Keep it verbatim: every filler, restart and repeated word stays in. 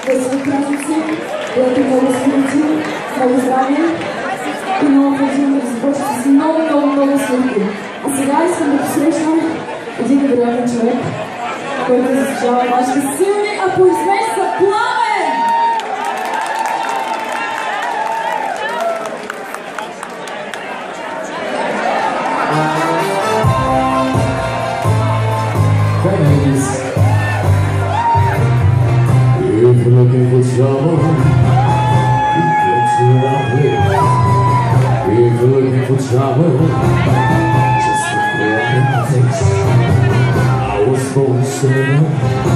wesołych tradycji, lepiej много смерти, много здраве и много предимно да започва с много, много, много смърти. А сега искам да посрещам един невероятен човек, който заслужава вашите силни аплодисменти за Пламен! If you're looking for trouble, get to our place. If you're looking for trouble, just look right in my face. I was born to serve.